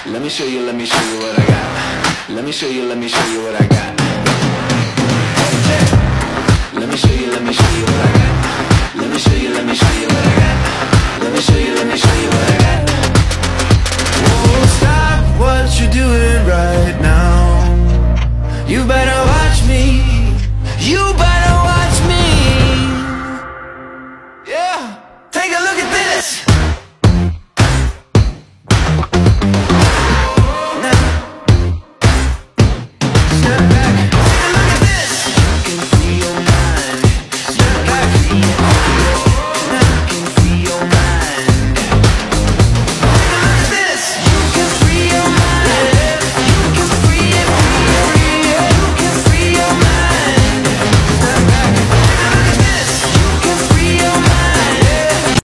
Let me show you, let me show you what I got. Let me show you, let me show you what I got. Let me show you, let me show you what I got. Let me show you, let me show you what I got. Let me show you, let me show you what I got.